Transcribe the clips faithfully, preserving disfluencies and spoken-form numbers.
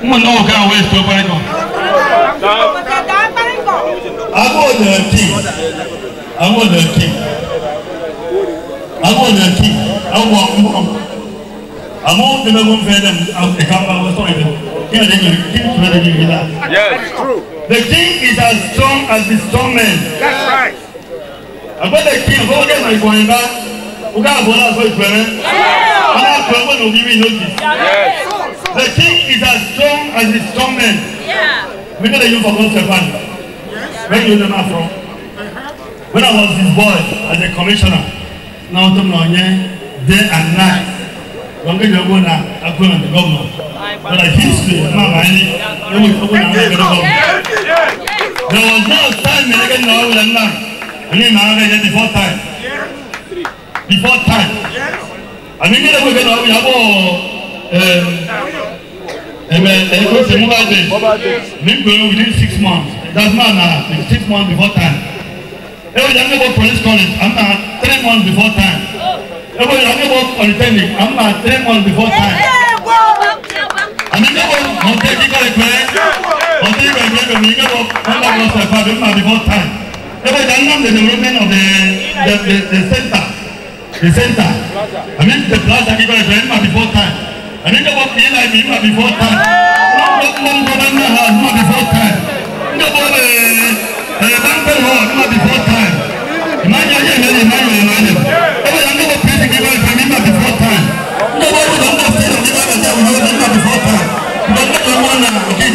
Mo no can waste to Pareco. I'm on the king. I'm on the king. I'm on the king. I'm on I'm on the level of them. I'm the camera was talking. Here they go. King to the that. Yes, true. The king is as strong as the strong man. That's right. About the king, go get my going back. We got a bonus for Clement. I'm not going to give you notice. Yes. The king is as strong as the strong man. Yeah. We got you for God's fund. Where you know from? When I was his boy as a commissioner, now I'm day and night. Long as you're going to go to the governor. But I history, Mama, there was no time when I get now with a man. I mean, I get before time. Before time. I mean, we get now, we have all within six months. That's not now, six months before time. Every time I go police college, I'm not three months before time. Every time I go polytechnic, I'm not three months before time. I mean, I don't take it like that. I think I get a nigga of before time. Every time the development of the the, the, the center, the center. I mean, the plaza people are going before time. I mean, the work in like before time. Not one governor has not before time. The banker hall not before time. Imagine, imagine, imagine. Every time the people are going before time. The work is on the field of the before time. But not the one that is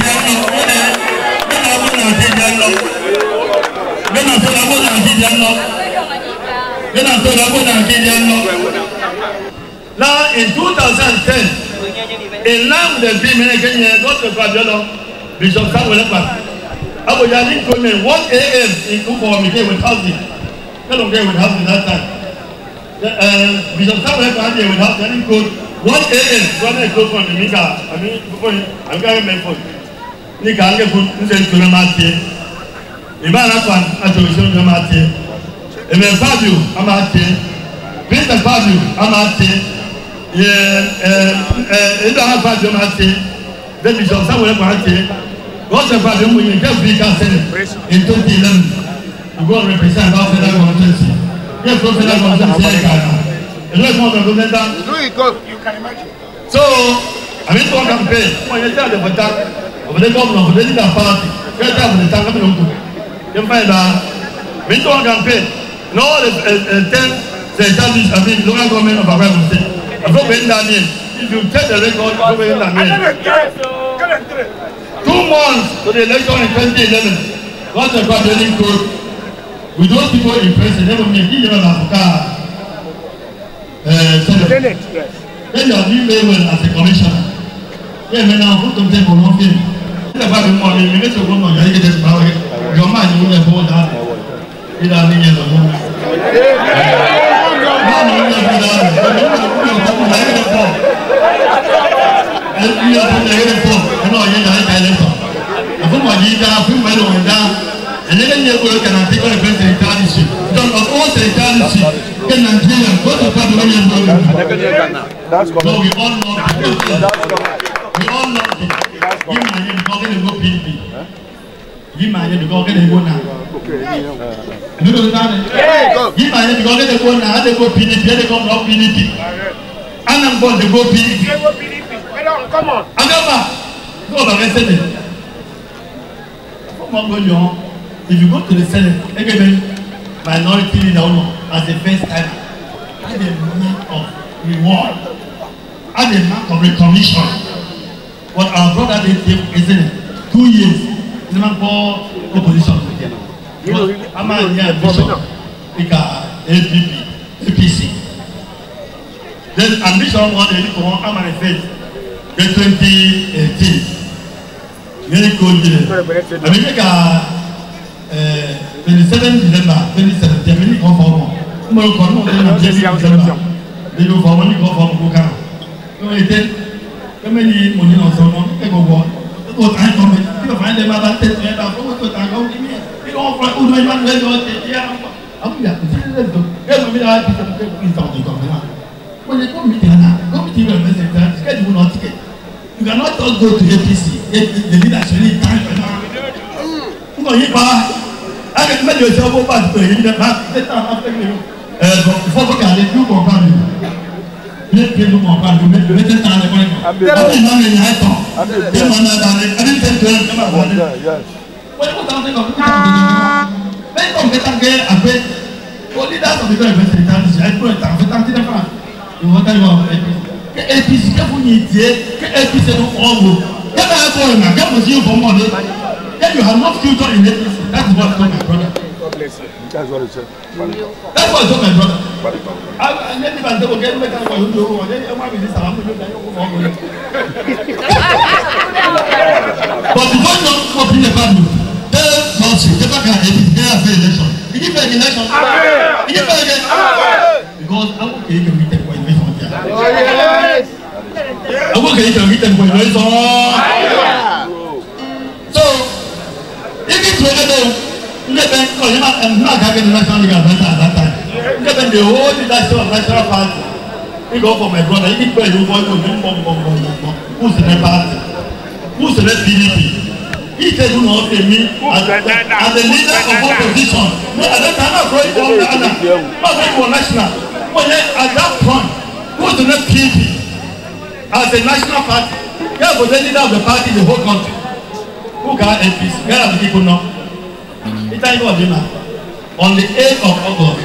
now in two thousand ten, in line with the agreement again, Doctor Fabiola, Bishop Samuel Ekpa, I was just told me one A M in Kuko became with housing. I don't get with housing that time. Uh, Bishop Samuel Ekpa had with housing code one A M. One A M from the Nika. I mean, I'm going to make for Nika. I'm going to send to the market. Imana Kwan, I told you the market. And then Fabio, I'm at it. Peter Fabio, I'm at it. Abraham Fabio, I'm at it. Then Bishop Samuel at it. God's Fabio, when you get big in twenty eleven, you go and represent our federal constituency. Yes, go federal constituency. And let's not go there. You can imagine. So, I mean, to campaign. When you tell the attack of the government of the leader party, you tell the attack of the local. You find out. When to campaign. No, the ten established, I mean, local government of Abraham State. I've not been that name. If you check the record, I've not been that name. Two months to the election in twenty eleven, what's the graduating code? With those people in prison, they never meet each other for car. Senate. Then you are doing very well as a commissioner. Yeah, when I'm put on the table, I'm going to have a morning, you need to go on, you get this power. Your mind, you will have all that. Il a mis le nom. That's correct. So we all know we all know it. You might need to go get a go P D P. You might need to go get a go now. You know that? You might need to go get a go now. They go P D P. They go block P D P. And I'm going to go P D P. Come on. I'm going go back and say it. If you go to the Senate, again, minority leader as the first time, as a mark of reward, as a mark of recognition. What our brother did is in two years, it's a man called opposition. I'm a year bishop, A P P, A P C. Then ambition one day to one am I faith. The twenty eighteen. Very cool day. I mean, twenty-seventh December twenty seventeen, many come for more. No, come on, December. They go for money, go for Bukana. No, it is. How many money on so long? They go for. Go time for me. You find them about ten years. I go to time. Go give me. You don't find. Oh, my man, let's go. Yeah, I'm here. Let's go. Let's go. I have to go in town to come. When they come meet here now, go meet here. Let's say that. Schedule not ticket. You cannot just go to A P C. The leadership need time for now. You know, you buy. I can tell you yourself about the in the back. Let them after you. Uh, before we can let you go back. Let people go back. Let them let them time the money. I'm not in high top. I'm not in I didn't tell you come about it. Yes. What what I'm saying? When come get again, I bet. For leaders of the government, I put it down. But I'm telling you, you want to know A P C. A P C kẹ́fù yìí tiẹ̀ kẹ́ A P C ló fọ́ ọ́ kẹ́fù ẹ̀ fọ́ ẹ̀ nà kẹ́fù sí ìfọ̀ mọ́ ọ́ then you have no future in A P C. That is what I told my brother. That's what I said. That's what I told my brother. I never even told him get better for you to go. Then I want to be this around you. But before you go in the family, tell Nancy, tell her that they have fair election. He give fair election. He give fair election. Because I'm okay to meet them for election. Oh yes. I'm okay to meet them for election. So, if it's together, never, oh, you're not, I'm not having the national league at that time. Never the whole national national party. We go for my brother. He play you boy, boom, boom, boom, boom, boom. Who's the next party? Who's the next P D P? He said, "Do not pay me as, as the leader of opposition." No, at that time, I'm going for the other. Not going for national. But then, at that point, who's the next P D P? As a national party, yeah, but the leader of the party, the whole country. Who got A P C? Where are the people now? It's time for dinner. On the eighth of August.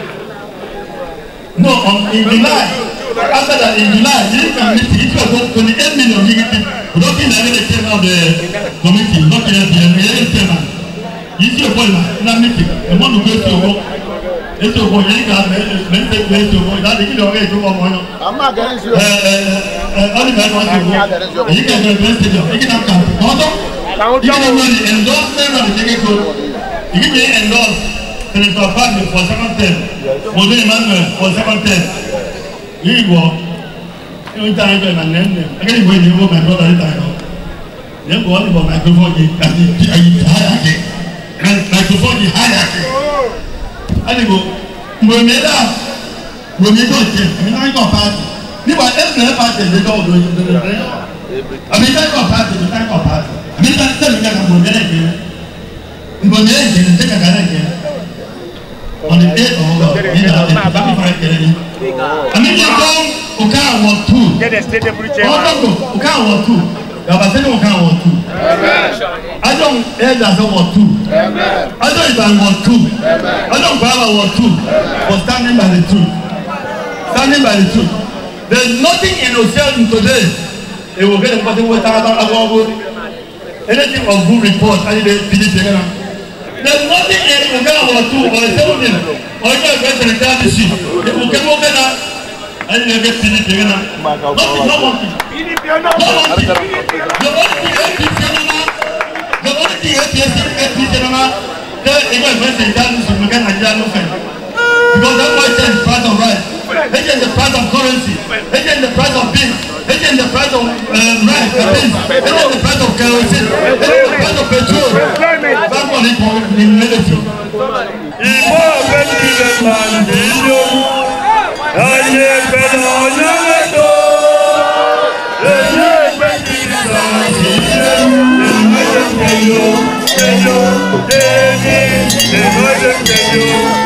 No, on in July. After that, in July, this committee, it was twenty-eight million people. We don't think that they came out of the committee, not the chairman. You see a point in that meeting, the one who goes to work, it's a boy, you got mental place to work, that they give away to one. I'm not getting you. Only man wants to work. You can go to the stadium, you can have camping. You can know the endorsement of the ticket code. You can be endorsed. Senator Fabio for second term. Mode Emmanuel for second term. You go. You can't even name them. I can't even name my brother. Then go on about microphone. You can't hierarchy. Microphone is hierarchy. And you go. Moneda. Moneda. I mean, I got party. You are every party. They don't do it. I mean, I got party. I got party. I mean, that's the thing. I'm going to get it. I'm going to get it. Take a guy again. On the eighth of August, you know, the family friend Kennedy. I mean, you come, Oka want two. Get a state of preacher. Oh, no, Oka want two. You have a second Oka want two. I don't hear that I want two. I don't even want two. I don't Baba want two. For standing by the truth. Standing by the truth. There's nothing in Ocean today. They will get a party with anything of good report. I need to finish the there's nothing in Uganda or two or seven or you are going to return the ship. If you can walk in and you get P D P. Nothing, no one thing. No one thing. The only thing A P C, the only thing A P C, A P C, there is a message that is in Uganda. Because that was the price of rice, it's the price of currency, it's the price of beans, it's the price of rice, beans, it's the price of kerosene, it's the price of petrol. That's what it was in medicine. Thank you.